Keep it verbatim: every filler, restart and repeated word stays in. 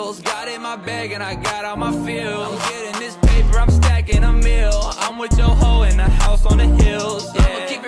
pills. Got in my bag and I got all my feels. I'm getting this paper, I'm stacking a meal. I'm with your hoe in the house on the hills, yeah. I'ma keep